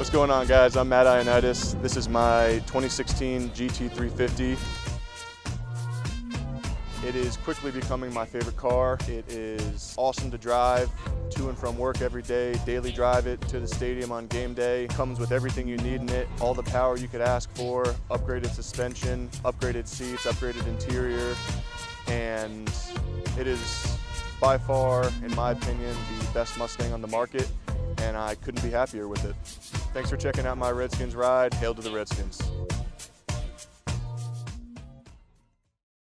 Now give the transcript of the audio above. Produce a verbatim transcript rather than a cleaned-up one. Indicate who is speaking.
Speaker 1: What's going on, guys? I'm Matt Ioannidis. This is my twenty sixteen G T three fifty. It is quickly becoming my favorite car. It is awesome to drive to and from work every day, daily drive it to the stadium on game day. Comes with everything you need in it, all the power you could ask for, upgraded suspension, upgraded seats, upgraded interior, and it is by far, in my opinion, the best Mustang on the market, and I couldn't be happier with it. Thanks for checking out my Redskins Ride. Hail to the Redskins.